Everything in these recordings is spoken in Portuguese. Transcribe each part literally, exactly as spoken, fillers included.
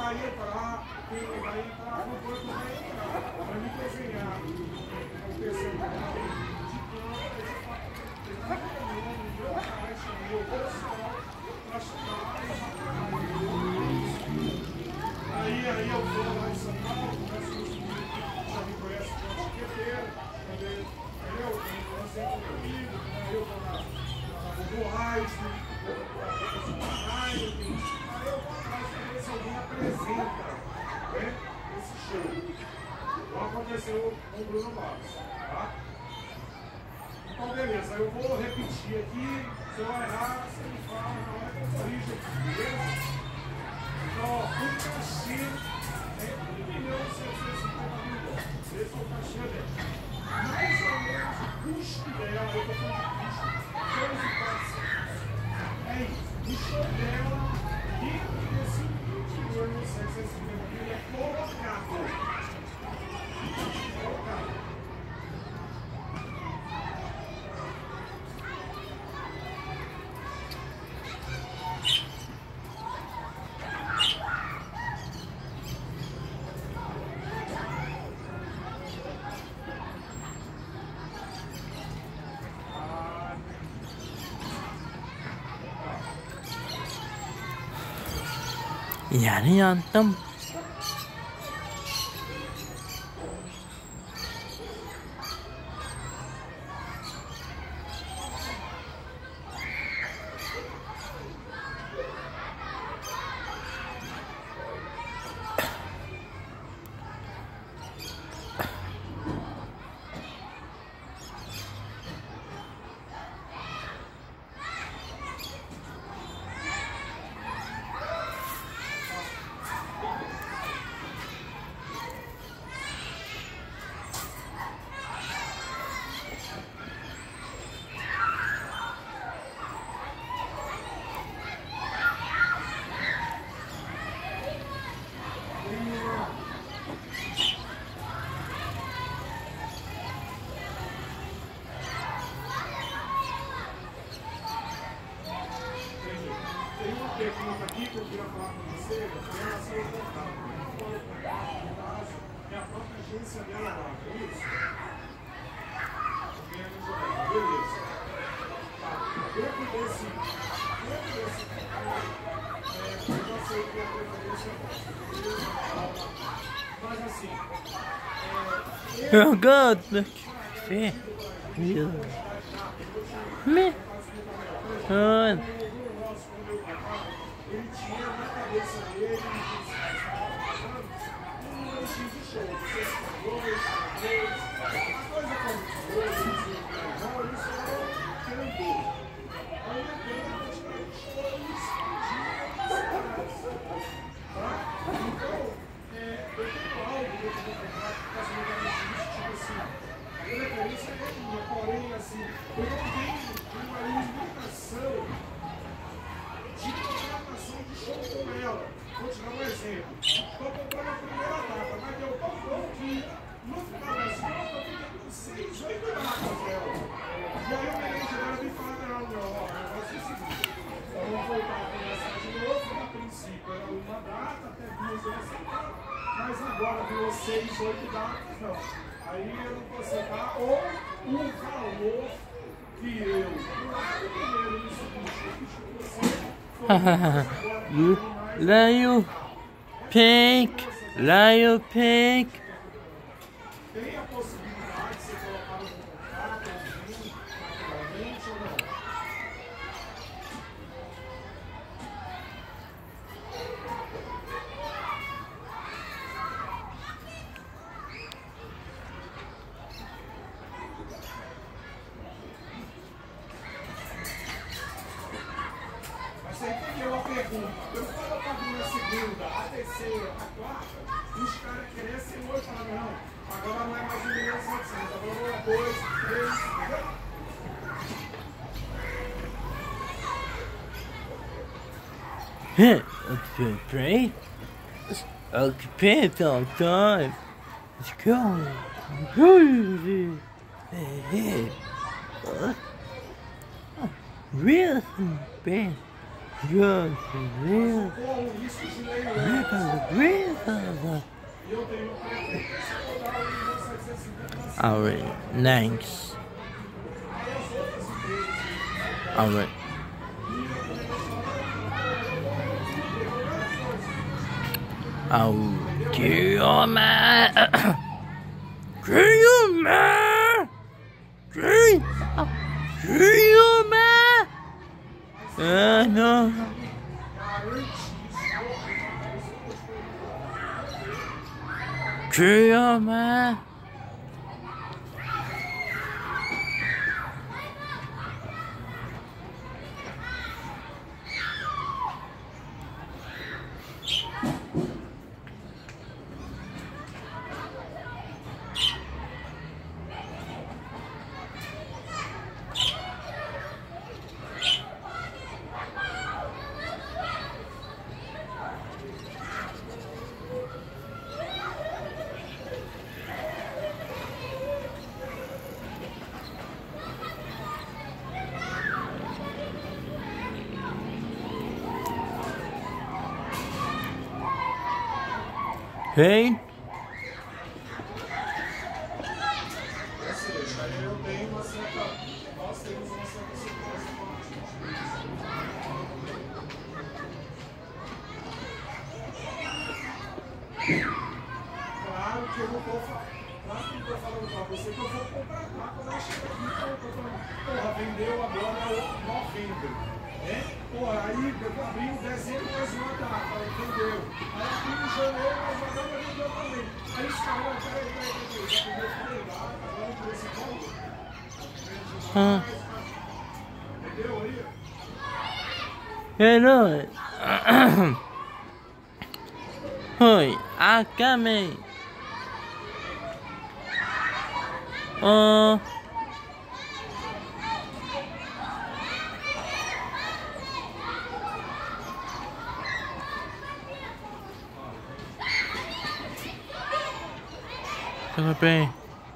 vai entrar, quem vai entrar no banco vai entrar. Vai me desenhar o percentual de quanto esse fator está recomendando o meu caixa, o meu pessoal, para chegar aí, aí eu vou lá em São Paulo, converso com os meninos que já me conhecem com a chiqueteira, entendeu? Eu sempre comigo, eu vou na do Einstein, eu vou na aí eu vou atrás para ver se alguém apresenta, né, esse show. Então aconteceu com o Bruno Barros, tá? Então beleza, eu vou repetir aqui, se eu errar, você me fala, na hora que eu corrijo aqui, beleza? Então, ó, o cachê é um milhão setecentos e cinquenta mil dólares. Esse é o cachê dela. Mais ou menos o custo dela, eu estou falando de custo, doze quatrocentos. É isso. O show dela, dentro desse um milhão setecentos e cinquenta mil, é colocado. Colocado. Yani yandım. Pergunta aqui que eu queria falar com você, em relação ao contato. Não pode contar, no caso, é a própria agência dela lá, é isso? Beleza. Tá. Dentro desse, dentro desse canal, é, eu já sei que a preferência é nossa, mas assim, é, Eu gosto. Fé. Me. Ah. ele tinha na cabeça dele um lanchinho de show, dois, três, a coisa começou, isso era candor. Aí eu tenho praticamente shows de tá? Então, é, eu tenho algo que eu vou pegar que faz uma garantia, tipo assim, a referência é minha, porém, assim, eu não tenho uma limitação de contratação de show com ela. Vou te dar um exemplo. Estou comprando a primeira data, mas deu tão bom que no final das contas eu estou ficando seis, oito datas dela. E aí o manager dela me fala, não, não, ó, o negócio é o seguinte. Vamos voltar a conversar de novo, a princípio era uma data, até duas eu aceitava, mas agora virou seis, oito datas, não. Aí eu não vou aceitar, ou o valor que eu, lá no primeiro, no segundo show que você You, Lion Pink, Lion Pink. tem a possibilidade de você colocar no contrato alguém, naturalmente ou não? Você entendeu a pergunta? Eu falo para a segunda, a terceira, a quarta, os caras querem ser hoje, falam, não, agora não é mais um milhão e setecentos, agora é dois, três, Hey, okay, pray. Okay, pray all time. Let's go. Hey, hey. Real bad. Good, real. com isso de leilão. Alright, thanks. Alright. Oh, dear man. Dear man. Dear man. Uh, no. Dear man. Hey? Ou seja, eu tenho uma certa. Nós temos uma certa segurança com a Claro que eu não estou falando. Claro que eu estou falando para você que eu vou comprar lá quando ela chega aqui. Então eu estou falando, porra, vendeu agora, é outro não venda. É? Porra, aí eu abri em dezembro, mais uma data, aí vendeu. Aí abri em janeiro, mais uma data, vendeu também. Aí os caras, peraí, peraí, peraí, já vendeu também, tá? Agora por esse ponto. Ah. Entendeu aí? Hello. Oi, acamei. Oh. Tudo bem.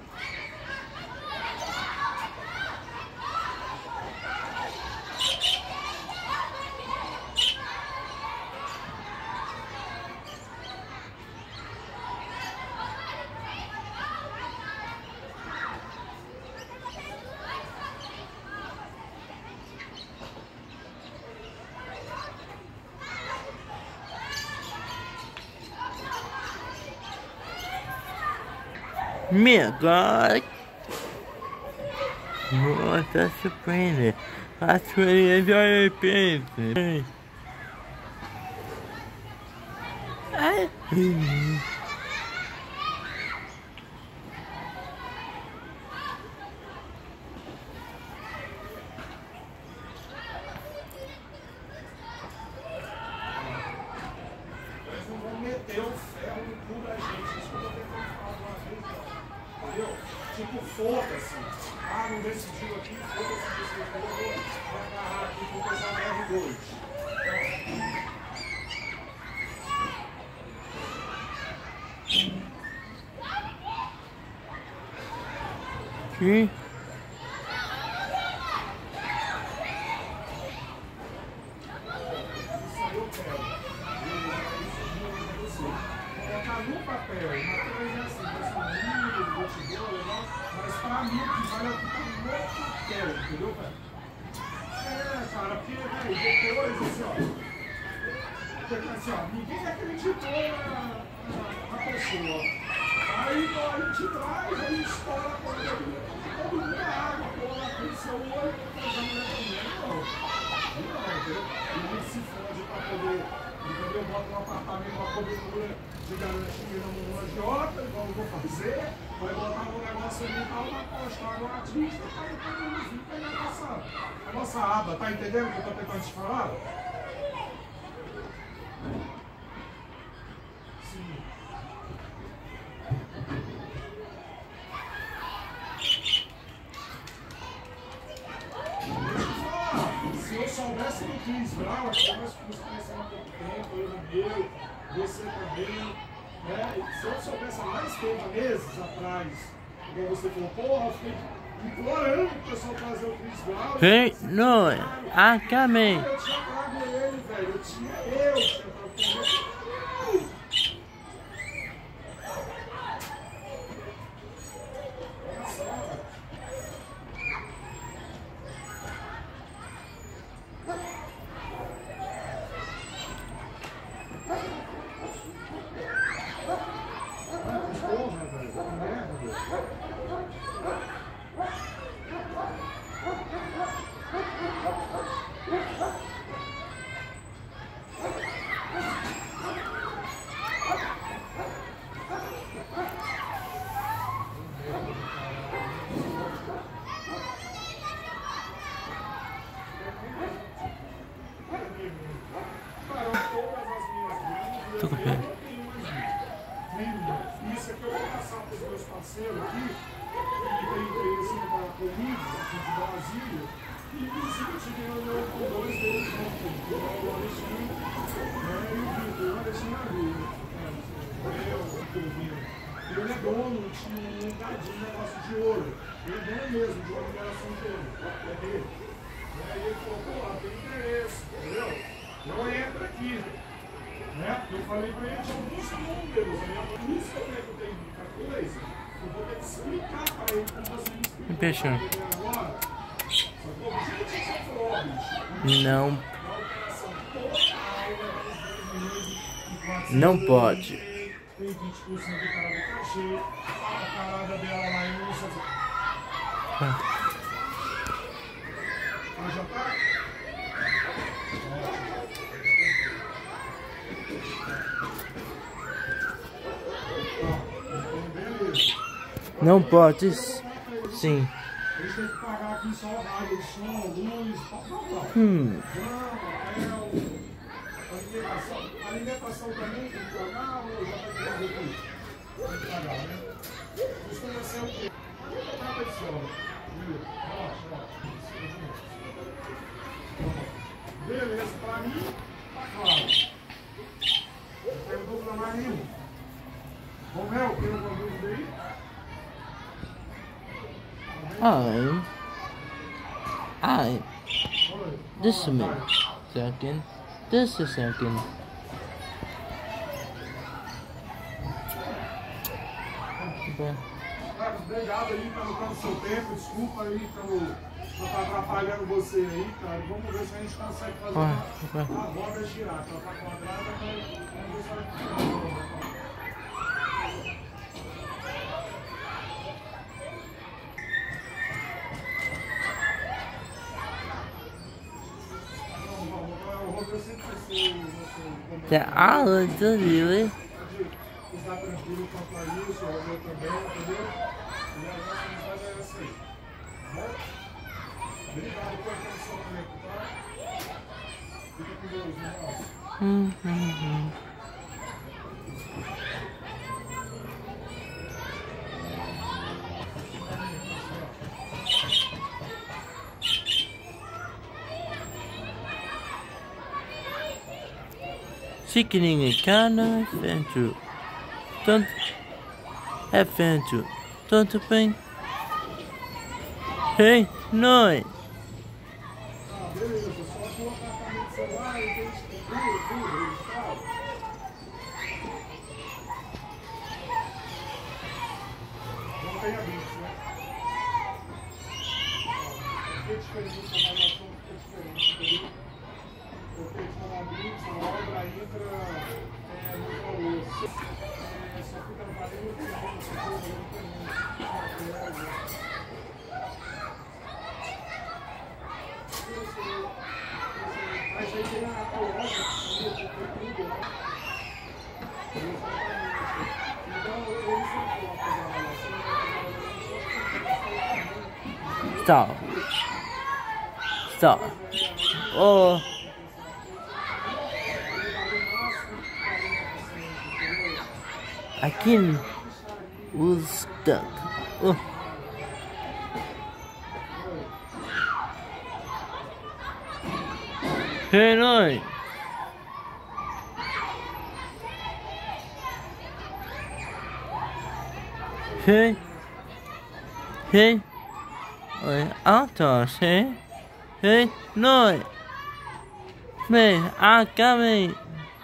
Meu God! Nossa, surpreende! A sua já arrepende! Ai! Eles não vão meter o ferro no cu da gente, isso que eu tô tentando falar de uma vez, entendeu? Tipo, foda-se. Ah, não decidiu aqui, foda-se, decidiu, eu vou me agarrar aqui com o pessoal da R dois. Que? Colocar no papel, uma coisa assim, esse livro, vou te dar, legal, mas pra mim o que vale é o que tá no papel, entendeu, cara? É, cara, porque, velho, depois, assim, ó, porque, assim, ó, ninguém acreditou na, na, na pessoa. Aí, ó, a gente traz, aí estoura a coisa, todo mundo é água, porra, tem seu olho, mas a mulher também, não. Não, entendeu? E a gente se fode pra poder, entendeu? Bota um apartamento, uma cobertura de garantia numa agiota, igual eu vou fazer, vai botar um negócio ali e tal, vai postar no artista, tá entendendo? Fica aí a nossa, a nossa aba, tá entendendo o que eu tô tentando te falar? Sim. Se eu soubesse do Chris Brown, eu soubesse que você conhece há pouco tempo, eu no meu, você também, né? Se eu soubesse há mais tempo, meses atrás, igual você falou, porra, eu fiquei implorando pro pessoal trazer o Chris Brown. Hey, no, acamei. Eu tinha trago ele, velho, eu tinha, eu tinha trago ele. Okay. Isso aqui eu vou passar para os meus parceiros aqui, que tem interesse em trabalhar comigo, aqui de Brasília, e inclusive eu tive reunião com dois deles ontem, que é o Alexandre e o Vitor. O Alexandre, ele é dono de um lugarzinho, um negócio de ouro. Ele é dono mesmo de uma mineração de ouro. É dele. E aí ele falou, pô, tem interesse, entendeu? Eu entro aqui. Né? Eu falei para ele de alguns números, né? Por isso que eu perguntei muita coisa. Eu vou ter que explicar para ele como você me explicou. Peixão. Agora, sacou? Do jeito que você falou, bicho. Não. Na operação total, Não pode. Tem vinte por cento do cara do cachê, a parada dela lá em não sei o que. Ah, já tá? Não pode. Sim. Eles têm que pagar aqui só rádio, som, luz, tal. Hum. Alimentação. Alimentação também tem que pagar ou já tem que fazer tudo? Tem que pagar, né? Costuma ser o quê? Nada de sobra. Relaxa, relaxa. Beleza, pra mim, tá claro. Não tem dúvida mais nenhuma. Romeu, tem alguma dúvida aí? I'm. I. This a minute. Second. This a second. Okay. Obrigado aí pelo, pelo seu tempo, desculpa aí pelo, por estar atrapalhando você aí, cara. Vamos ver se a gente consegue fazer Ah, uma, okay. uma roda girar. Ela tá quadrada, vamos ver se vai funcionar. The hour does really. Está tranquilo quanto a isso, o meu também, entendeu? E a nossa amizade é essa aí. Bom? Obrigado pela atenção também, tá? Fica com Deus, irmãos. Hum, hum, hum. Seeking a kind of adventure. Don't adventure. Don't think. Hey, no. Ah, beleza, só colocar a câmera do celular e tem que tudo, tudo, registrado. Não tem a blitz, né? Por que diferente da avaliação? Por que diferente, entendeu? Porque com a blitz, a obra entra é, no valor. É, só fica valendo o que você for, não tem mas aí tem a loja que tem tudo, né? Então eles não podem fazer a relação. Stop. Stop. Oh. I can was stuck. Oh. Hey, no. Hey. Hey. Oi, altos, hey. Hey, no. Man, I'm coming.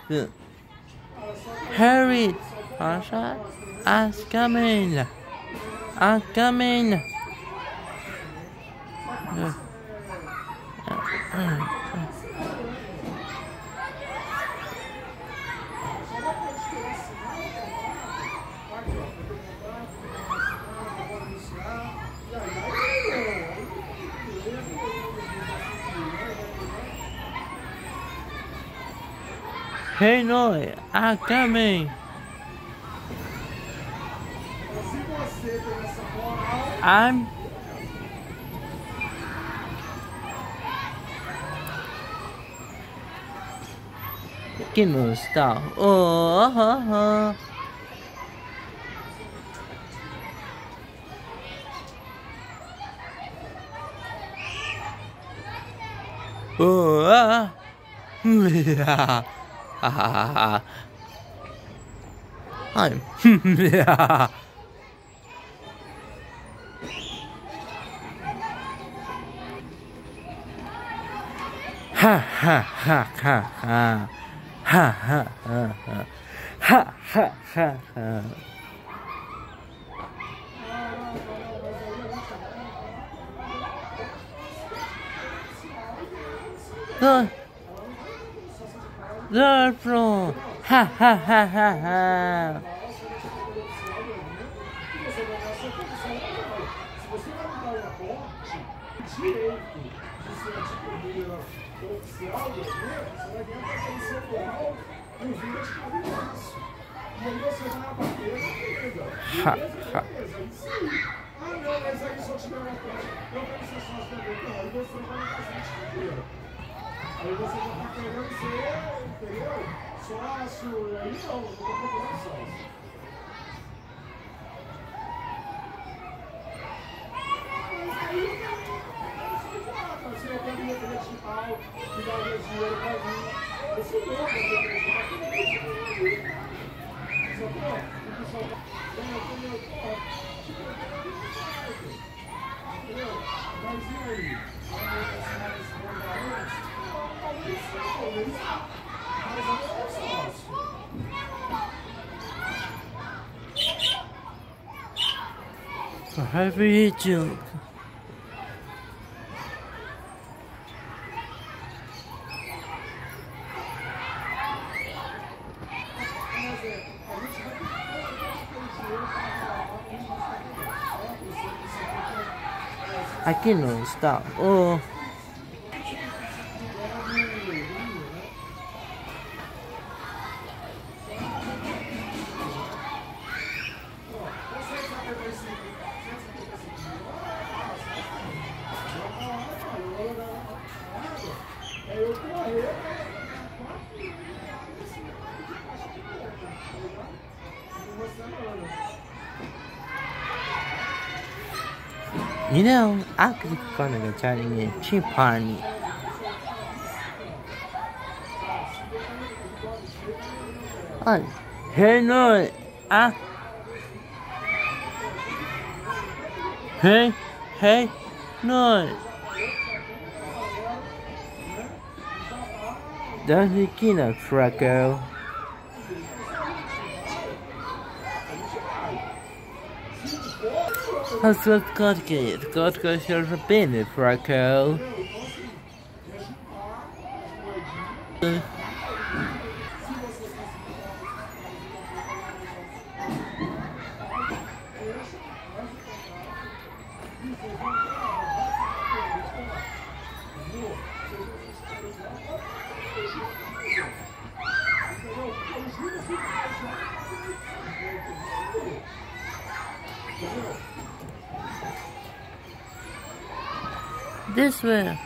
Hurry. Asha, I'm coming. I'm coming. Hey, no, I'm coming. I'm. Aqui não está. Oh, oh, oh. Oh, ah. I'm. Ha ha ha ha ha ha ha ha ha ha ha ha. The the floor. Ha ha ha ha ha. Oficial do evento, você vai ganhar para conhecer o local e o vídeo de cada passo. E aí você vai abater a beleza. Beleza, beleza. Isso aí. Ah, não, mas aí só tiver uma coisa. Eu quero ser sócio da Beca. Aí você vai na casa de dinheiro. Aí você já está querendo ser, entendeu? Sócio. Aí não, não estou procurando sócio. Se eu quero ir para o hospital e dar o meu dinheiro para mim, eu sou louco para ir para o hospital, eu não tenho dinheiro. Só que, ó, o pessoal vai, eu tenho, ó, tipo, eu tenho dinheiro. Entendeu? Mas e aí? A minha personagem se mandar antes? Talvez sim, talvez sim. Mas eu não sou sócio. Have you eaten? Aqui não está. Oh. You know, I could kind of get chatting in Chipani. Oh, hey, no, ah, hey, hey, no. That's the kino Franco. How's that got get? Got go share the bin, Franco. This way.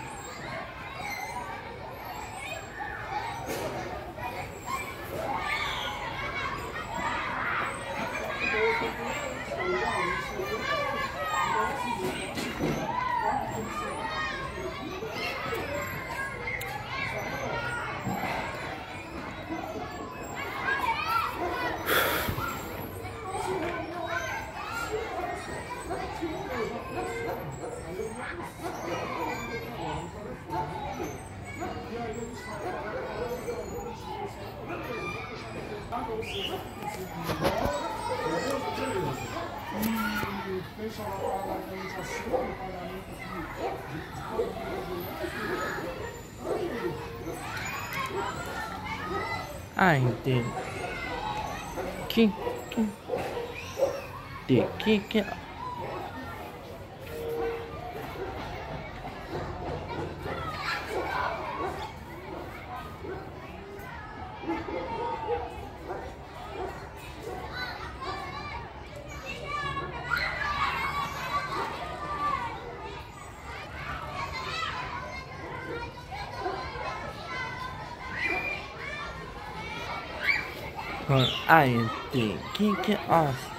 I did. Kick, kick, did kick it. I think, que que,